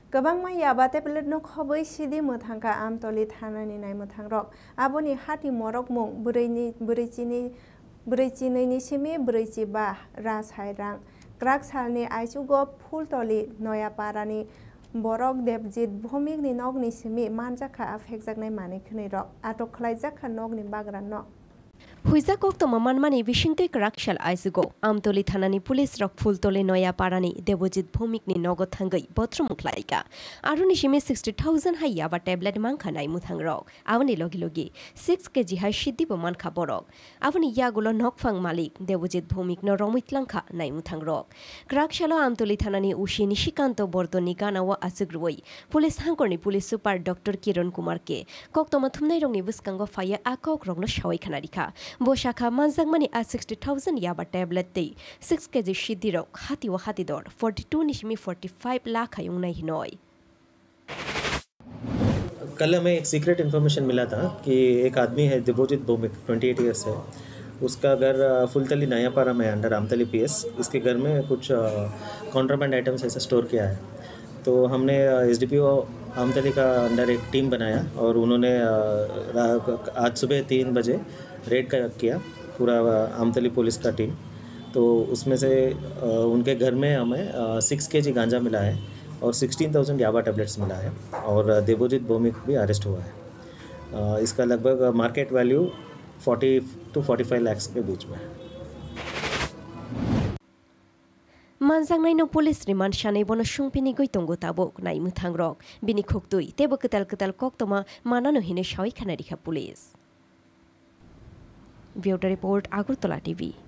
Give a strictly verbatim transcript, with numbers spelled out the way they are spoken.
गोबां याबा टेबलेट न खबै सिदि मोथांका आमतली थानानि नाय मोथांरक आबोनि हाति मरक मुं बुरैनि बुरैचिनि बुरैचिनैनि सिमि बुरैचिबा रासायरां ग्राक सालनि आइसुगो फुलतली नयापारानि बरक देबजित भौमिकनि नगनि सिमि मानजाखा आफेकजाकनाय मानिखनै रक आटक खलायजाखा नगनि बाग्रान न हुइजा कक्तमा मानमानि बिशिंकै कराकशाल आइजुगो आमतली थानानि पुलिस रक फुलतले नया पारानि देबजित भौमिकनि नगद थांगै बथ्रमुखलायका आरुनि सिमे सिक्सटी थाउजेंड हाइयाबा टेबलेट मांखानाय मुथां रक आवनि लगी लगी सिक्स केजी हाइ सिद्दिबो मानखा बरक आवनि यागुलो नकफांग मालिक देबजित भौमिक न रमितलांखा नाय मुथां रक कराकशाल आमतली थानानि उशी निशिकान्त बर्तनि गानावा आसुग्रुवै पुलिस हांकरनि police super doctor Kiran Kumar के कक्तमा थुमनाय रंनि बुसकांगो फाया आकक रंनो सावै खानारिखा बोशाखा मानजांमानि आ सिक्सटी थाउजेंड याबा टेबलेट दे सिक्स केजी सिद्धि रक हाति व हाति दर फोर्टी टू निशमी फोर्टी फाइव लाख आयुंगनाय हिनोय। कल हमें एक सीक्रेट इन्फॉर्मेशन मिला था कि एक आदमी है Debojit Bhowmik twenty eight years है, उसका घर फुलतली नयापारा में अंडर आमतली पीएस। इसके घर में कुछ कॉन्ट्राबैंड आइटम्स ऐसे स्टोर किया है। तो हमने एसडीपीओ आमतली का अंडर एक टीम बनाया और उन्होंने आज सुबह तीन बजे रेड का किया पूरा आमतली पुलिस का टीम। तो उसमें से उनके घर में हमें सिक्स के जी गांजा मिला है और सिक्सटीन थाउजेंड याबा टेबलेट्स मिला है और देबोजित भौमिक भी अरेस्ट हुआ है। इसका लगभग market value forty two forty five lakhs के बीच में है। मानजांनायनो पुलिस रिमांड शानै बनो सुंपिनि गैतंगो ताबक नाय मुथां रक बिनि खोक्तुइ तेबो कताल कताल कक्तमा मानानो हिने सावै खानारिखा police. Bureau report Agartala TV.